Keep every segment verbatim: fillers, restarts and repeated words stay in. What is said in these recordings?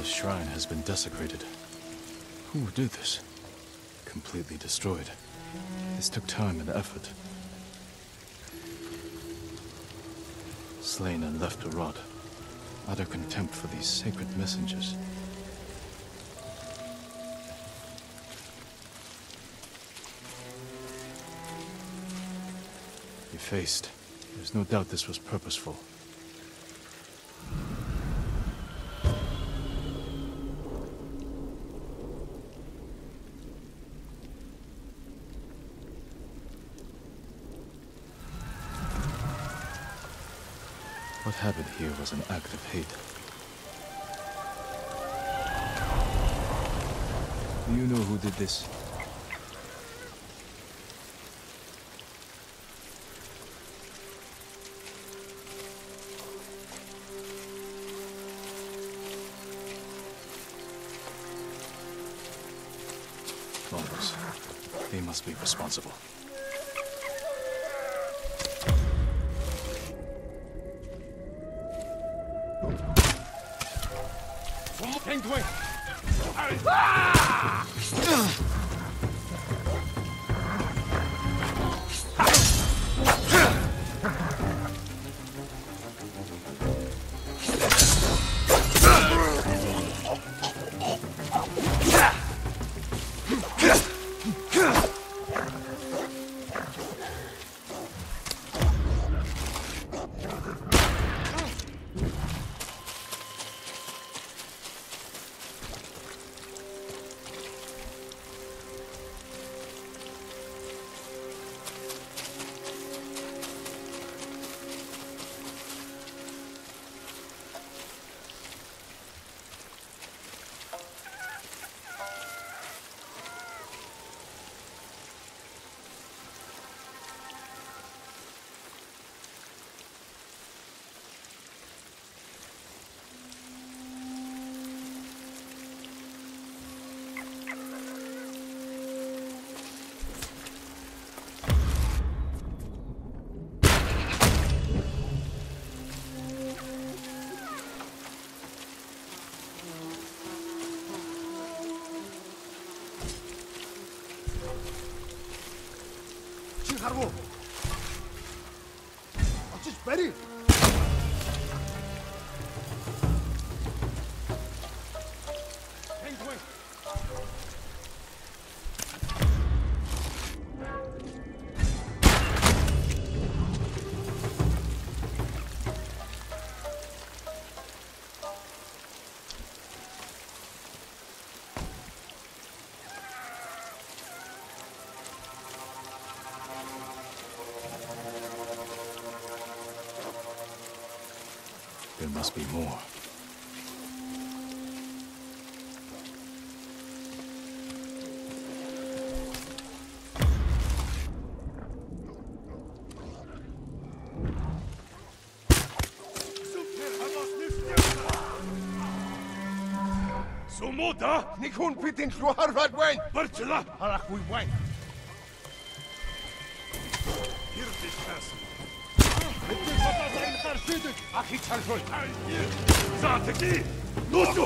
The shrine has been desecrated. Who would do this? Completely destroyed. This took time and effort. Slain and left to rot. Utter contempt for these sacred messengers. Effaced. There's no doubt this was purposeful. What happened here was an act of hate. Do you know who did this? Mongols. They must be responsible. Харгу. Очиж барь. Пингвин. There must be more. Sumoda, Nikun Pitin Luharvad Wang, Bertila, Harakui Wang. Here this castle. Ахи чархой. За таки. Нусу.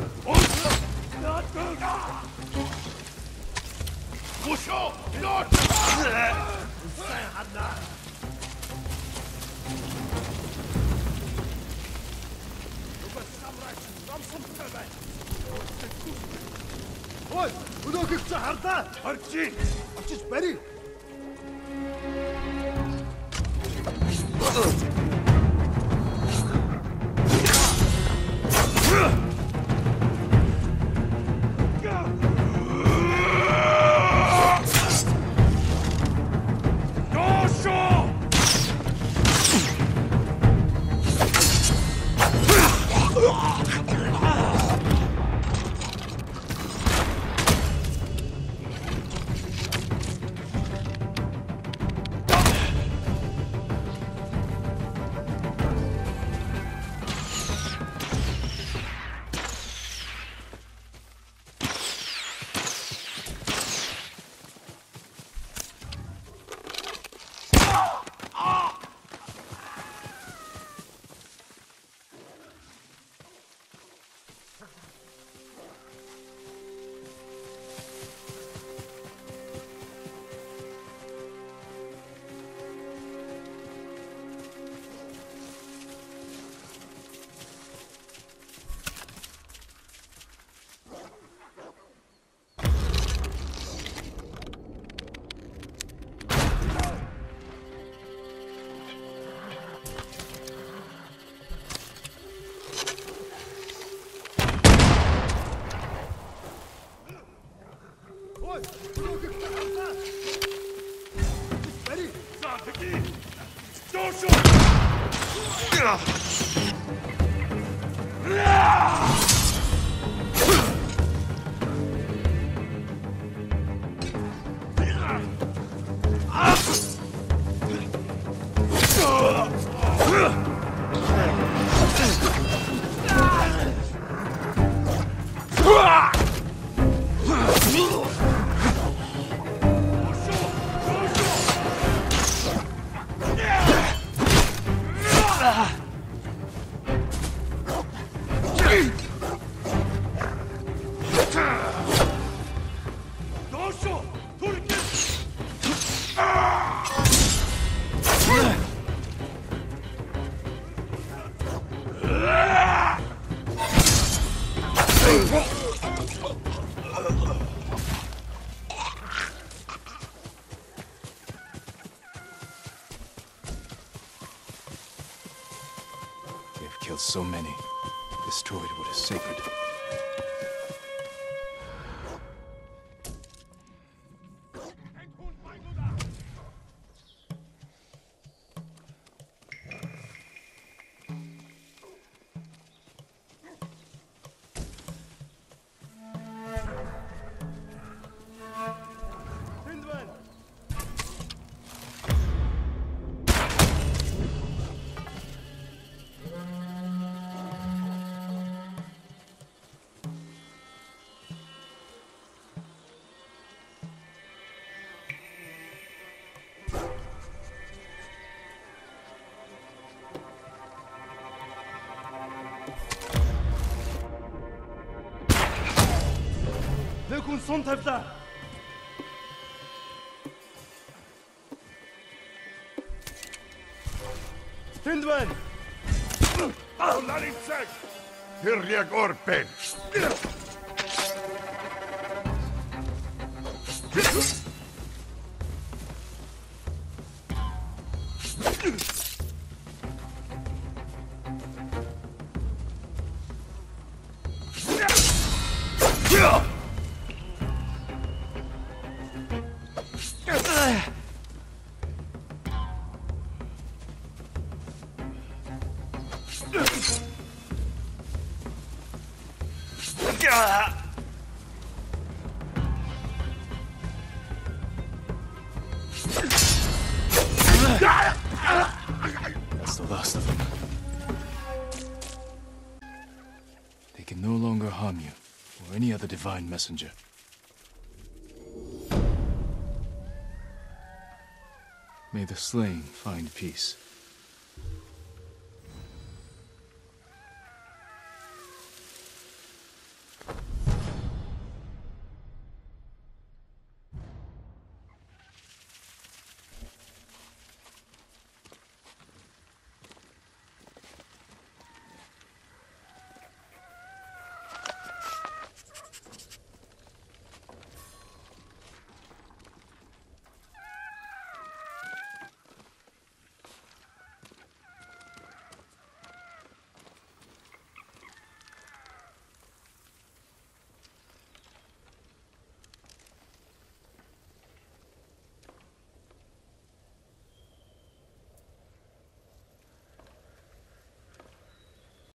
Мушо. Нот. Сайн хадна. Любэ самрай. Намсам тавай. Ой, өнөөгч хардаа. Харчи. Очиж барь. They've killed so many, destroyed what is sacred. ليكن صنت افتح Hindman! Laritsak! Hirja Gorpen! That's the last of them. They can no longer harm you, or any other divine messenger. May the slain find peace.